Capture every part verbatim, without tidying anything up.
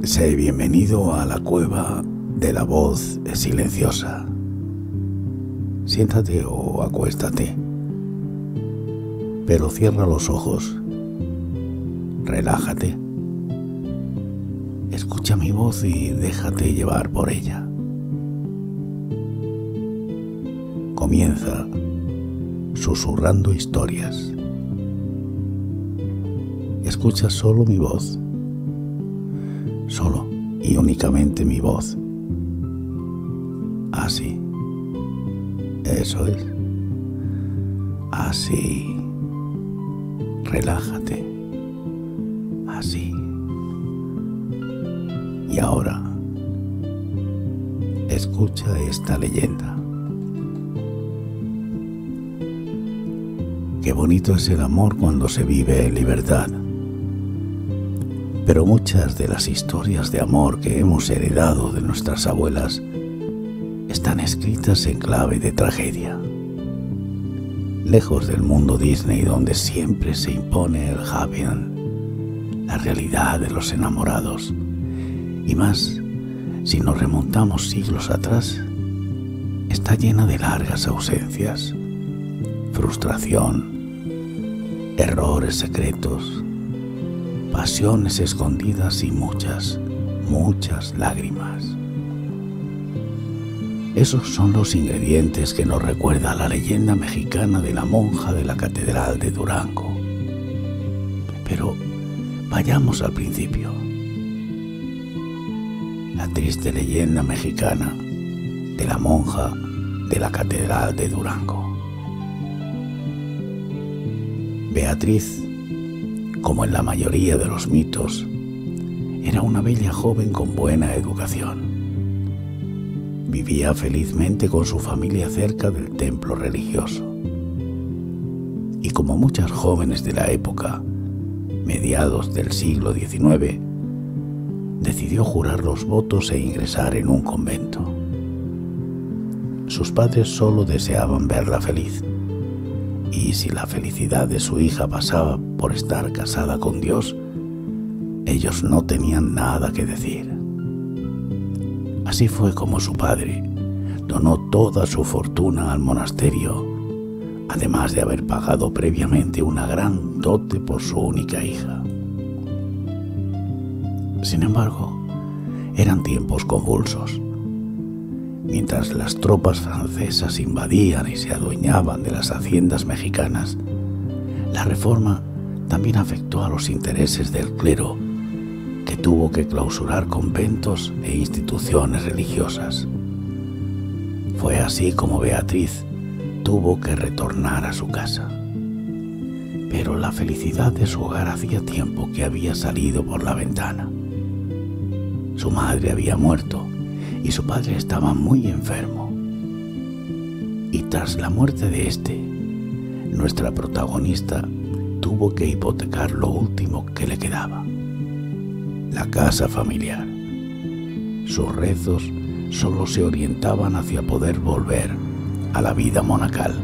Sé bienvenido a la cueva de la voz silenciosa. Siéntate o acuéstate, pero cierra los ojos. Relájate. Escucha mi voz y déjate llevar por ella. Comienza susurrando historias. Escucha solo mi voz. Solo y únicamente mi voz. Así. Eso es. Así. Relájate. Así. Y ahora, escucha esta leyenda. Qué bonito es el amor cuando se vive en libertad. Pero muchas de las historias de amor que hemos heredado de nuestras abuelas están escritas en clave de tragedia. Lejos del mundo Disney, donde siempre se impone el happy end, la realidad de los enamorados, y más si nos remontamos siglos atrás, está llena de largas ausencias, frustración, errores secretos, pasiones escondidas y muchas, muchas lágrimas. Esos son los ingredientes que nos recuerda la leyenda mexicana de la monja de la Catedral de Durango. Pero vayamos al principio. La triste leyenda mexicana de la monja de la Catedral de Durango. Beatriz, como en la mayoría de los mitos, era una bella joven con buena educación. Vivía felizmente con su familia cerca del templo religioso. Y como muchas jóvenes de la época, mediados del siglo diecinueve, decidió jurar los votos e ingresar en un convento. Sus padres solo deseaban verla feliz. Y si la felicidad de su hija pasaba por estar casada con Dios, ellos no tenían nada que decir. Así fue como su padre donó toda su fortuna al monasterio, además de haber pagado previamente una gran dote por su única hija. Sin embargo, eran tiempos convulsos. Mientras las tropas francesas invadían y se adueñaban de las haciendas mexicanas, la reforma también afectó a los intereses del clero, que tuvo que clausurar conventos e instituciones religiosas. Fue así como Beatriz tuvo que retornar a su casa. Pero la felicidad de su hogar hacía tiempo que había salido por la ventana. Su madre había muerto y su padre estaba muy enfermo. Y tras la muerte de este, nuestra protagonista tuvo que hipotecar lo último que le quedaba: la casa familiar. Sus rezos solo se orientaban hacia poder volver a la vida monacal.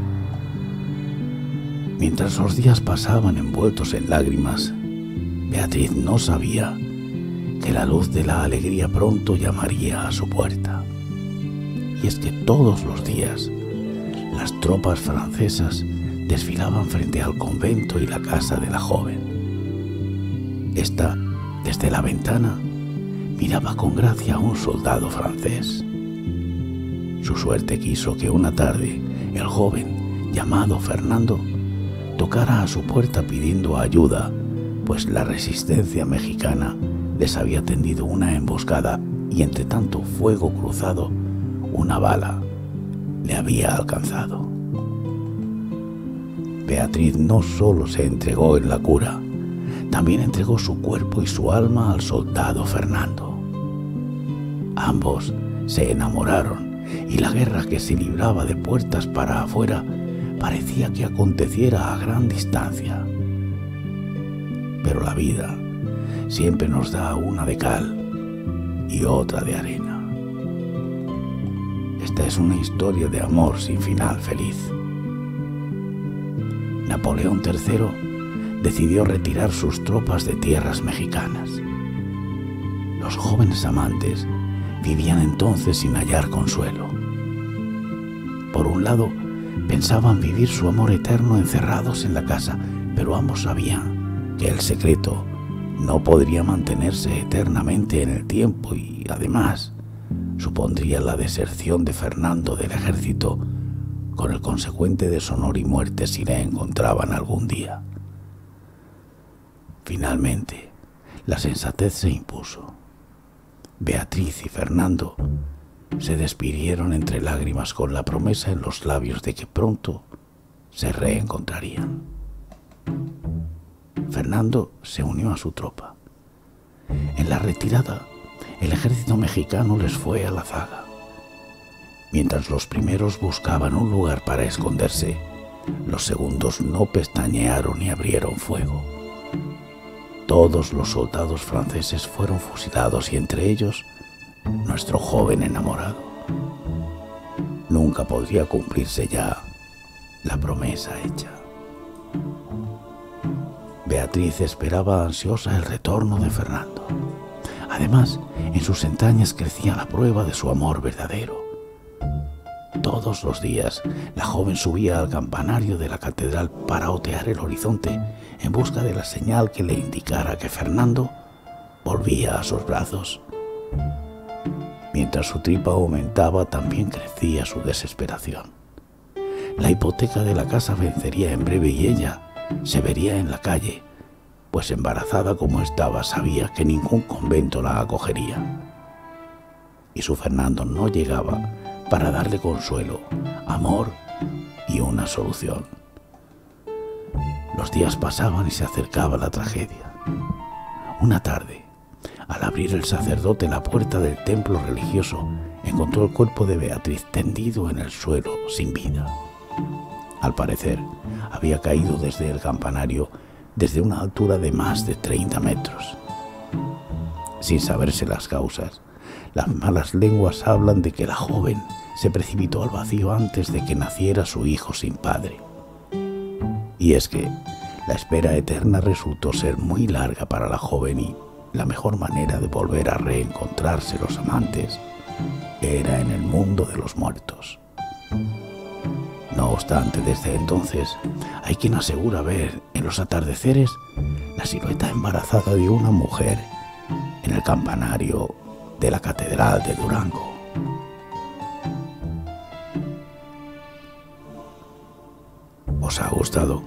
Mientras los días pasaban envueltos en lágrimas, Beatriz no sabía que la luz de la alegría pronto llamaría a su puerta. Y es que todos los días las tropas francesas desfilaban frente al convento y la casa de la joven. Esta, desde la ventana, miraba con gracia a un soldado francés. Su suerte quiso que una tarde el joven, llamado Fernando, tocara a su puerta pidiendo ayuda, pues la resistencia mexicana les había tendido una emboscada y entre tanto fuego cruzado, una bala le había alcanzado. Beatriz no solo se entregó en la cura, también entregó su cuerpo y su alma al soldado Fernando. Ambos se enamoraron y la guerra que se libraba de puertas para afuera parecía que aconteciera a gran distancia. Pero la vida siempre nos da una de cal y otra de arena. Esta es una historia de amor sin final feliz. Napoleón tercero decidió retirar sus tropas de tierras mexicanas. Los jóvenes amantes vivían entonces sin hallar consuelo. Por un lado, pensaban vivir su amor eterno encerrados en la casa, pero ambos sabían que el secreto no podría mantenerse eternamente en el tiempo y, además, supondría la deserción de Fernando del ejército, con el consecuente deshonor y muerte si le encontraban algún día. Finalmente, la sensatez se impuso. Beatriz y Fernando se despidieron entre lágrimas con la promesa en los labios de que pronto se reencontrarían. Fernando se unió a su tropa. En la retirada, el ejército mexicano les fue a la zaga. Mientras los primeros buscaban un lugar para esconderse, los segundos no pestañearon ni abrieron fuego. Todos los soldados franceses fueron fusilados y entre ellos nuestro joven enamorado. Nunca podría cumplirse ya la promesa hecha. Beatriz esperaba ansiosa el retorno de Fernando. Además, en sus entrañas crecía la prueba de su amor verdadero. Todos los días, la joven subía al campanario de la catedral para otear el horizonte en busca de la señal que le indicara que Fernando volvía a sus brazos. Mientras su tripa aumentaba, también crecía su desesperación. La hipoteca de la casa vencería en breve y ella se vería en la calle, pues embarazada como estaba, sabía que ningún convento la acogería. Y su Fernando no llegaba para darle consuelo, amor y una solución. Los días pasaban y se acercaba la tragedia. Una tarde, al abrir el sacerdote la puerta del templo religioso, encontró el cuerpo de Beatriz tendido en el suelo sin vida. Al parecer, había caído desde el campanario desde una altura de más de treinta metros. Sin saberse las causas, las malas lenguas hablan de que la joven se precipitó al vacío antes de que naciera su hijo sin padre. Y es que la espera eterna resultó ser muy larga para la joven y la mejor manera de volver a reencontrarse los amantes era en el mundo de los muertos. No obstante, desde entonces hay quien asegura ver en los atardeceres la silueta embarazada de una mujer en el campanario de la Catedral de Durango. ¿Os ha gustado?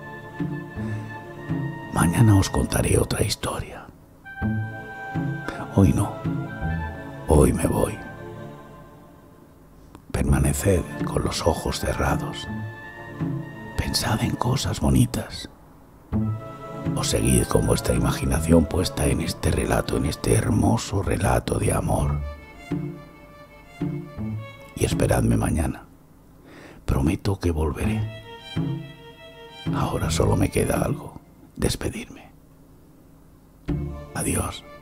Mañana os contaré otra historia. Hoy no, hoy me voy. Permaneced con los ojos cerrados. Pensad en cosas bonitas. O seguid con vuestra imaginación puesta en este relato, en este hermoso relato de amor. Y esperadme mañana. Prometo que volveré. Ahora solo me queda algo: despedirme. Adiós.